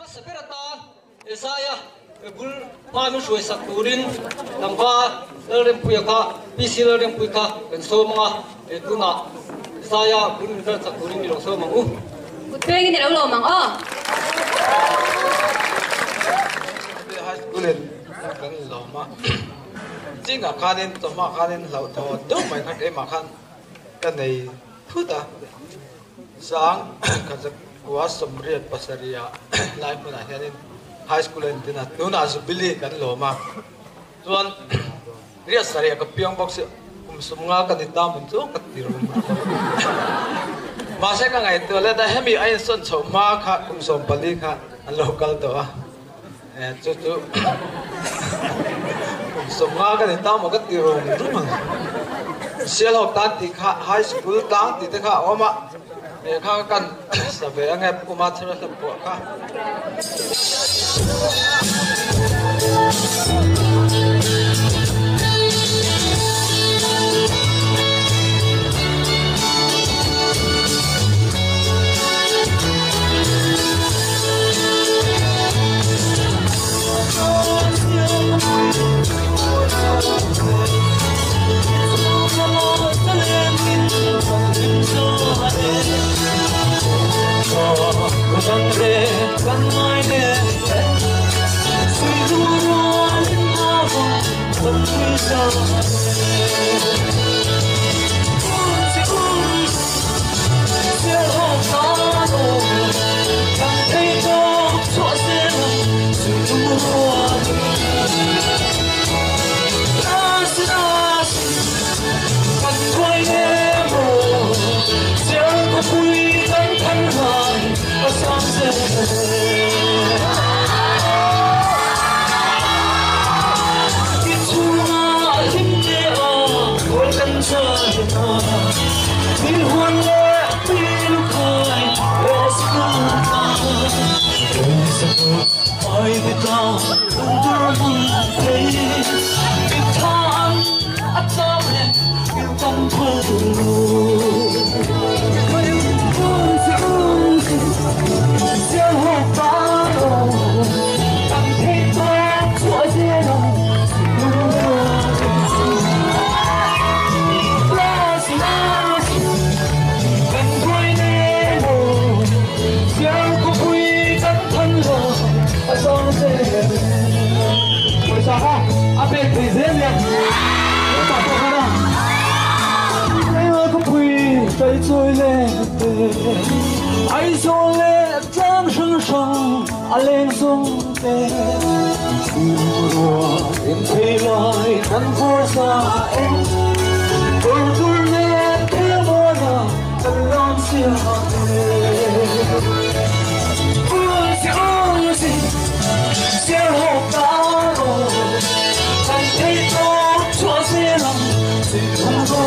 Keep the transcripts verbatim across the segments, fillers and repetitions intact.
Seperatan saya bul panu suai sakurin langkah lerem puyaka pisi lerem puyaka dan semua itu nak saya bul lerem sakurin di lokso mangu. Pengen tidak lo mang oh. Kulit kan lama. Jika kalian cuma kalian laut tahu dong mereka eh makan kan dari tuta sang kerja kuas semriat pasaria lain pun akhirnya high school yang tina tuna asubili kan lama. Tuan dia saria kepiang box um semua kan ditam itu ketiru. Masa kan itu le dah hemi ain son cuma kah um sompali kah lokal tu ah. Eh cucu semua kan itu mau ketiru rumah. Siapa tadi kah high school tang tidak kah oma. Eh kah kan sampai anggap umat terus buat kah. ai zo le trang sang sang a leng song te ro in thei lai kan for sa em tor tur ne te mo na kan lam sia te ul si ul si sia ho ta ro kan thei to cho se lam si hum go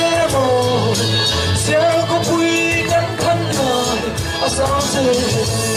Hãy subscribe cho kênh Ghiền Mì Gõ để không bỏ lỡ những video hấp dẫn.